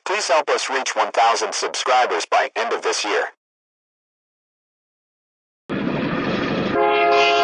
Please help us reach 1,000 subscribers by end of this year.